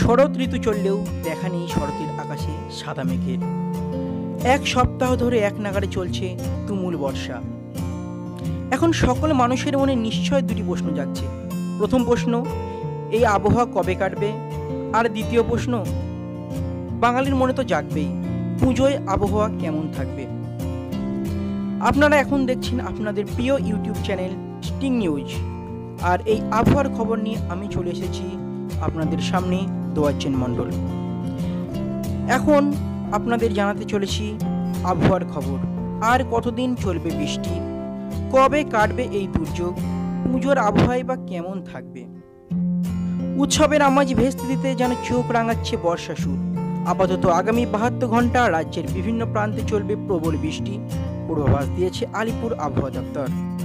শরৎ ঋতু চললেও দেখা নেই শরতের আকাশে সাদা মেঘের। এক সপ্তাহ ধরে এক নাগাড়ে চলছে তুমুল বর্ষা। এখন সকল মানুষের মনে নিশ্চয় দুটি প্রশ্ন জাগছে। প্রথম প্রশ্ন, এই আবহাওয়া কবে কাটবে? আর দ্বিতীয় প্রশ্ন, বাঙালির মনে তো জাগবেই, পুজোয় আবহাওয়া কেমন থাকবে? আপনারা এখন দেখছেন আপনাদের প্রিয় ইউটিউব চ্যানেল স্টিং নিউজ, আর এই আবহাওয়ার খবর নিয়ে আমি চলে এসেছি আপনাদের সামনে দোয়াচ্ছেন মণ্ডল। এখন আপনাদের জানাতে চলেছি আবহাওয়ার খবর। আর কতদিন চলবে বৃষ্টি? কবে কাটবে এই দুর্যোগ? পুজোর আবহাওয়ায় বা কেমন থাকবে? উৎসবের আমেজ ভেস্তে দিতে যেন চোখ রাঙাচ্ছে বর্ষা সুর। আপাতত আগামী 72 ঘন্টা রাজ্যের বিভিন্ন প্রান্তে চলবে প্রবল বৃষ্টি, পূর্বাভাস দিয়েছে আলিপুর আবহাওয়া দপ্তর।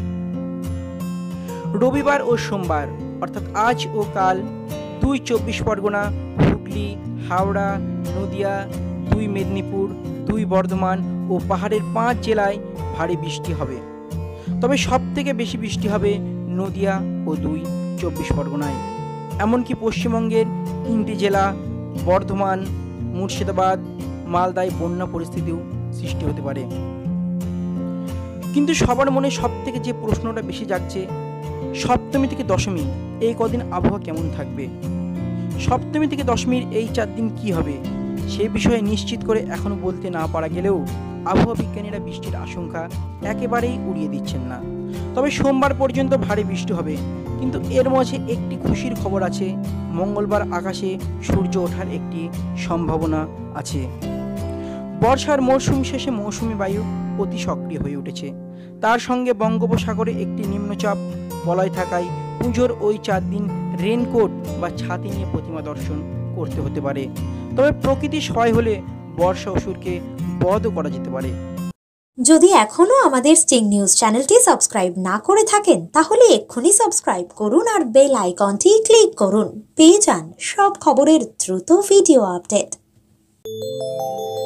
রবিবার ও সোমবার অর্থাৎ আজ ও কাল 2 চব্বিশ পরগনা, হুগলি, হাওড়া, নদিয়া, 2 মেদিনীপুর, 2 বর্ধমান ও পাহাড়ের 5 জেলায় ভারী বৃষ্টি হবে। তবে সব থেকে বেশি বৃষ্টি হবে নদিয়া ও 2 চব্বিশ পরগনায়। এমনকি পশ্চিমবঙ্গের 3টি জেলা বর্ধমান, মুর্শিদাবাদ, মালদায় বন্যা পরিস্থিতিও সৃষ্টি হতে পারে। কিন্তু সবার মনে সব থেকে যে প্রশ্নটা বেশি জাগছে, সপ্তমী থেকে দশমী এই কদিন আবহাওয়া কেমন থাকবে? সপ্তমী থেকে দশমীর এই 4 দিন কি হবে সে বিষয়ে নিশ্চিত করে এখনো বলতে না পারা গেলেও আবহাওয়া বিজ্ঞানীরা বৃষ্টির আশঙ্কা একেবারেই উড়িয়ে দিচ্ছেন না। তবে সোমবার পর্যন্ত ভারী বৃষ্টি হবে, কিন্তু এর মাঝে একটি খুশির খবর আছে। মঙ্গলবার আকাশে সূর্য ওঠার একটি সম্ভাবনা আছে। বর্ষার মৌসুম শেষে মৌসুমী বায়ু অতি সক্রিয় হয়ে উঠেছে। তার সঙ্গে বঙ্গোপসাগরে একটি নিম্নচাপ বলয় থাকায় পুজোর ওই 4 দিন রেনকোট বা ছাতি নিয়ে প্রতিমা দর্শন করতে হতে পারে। তবে প্রকৃতি সহায় হলে বর্ষা অসুরকে বধও করা যেতে পারে। যদি এখনো আমাদের স্টিং নিউজ চ্যানেলটি সাবস্ক্রাইব না করে থাকেন তাহলে এক্ষুনি সাবস্ক্রাইব করুন আর বেল আইকনটি ক্লিক করুন। পেয়ে যান সব খবরের দ্রুত ভিডিও আপডেট।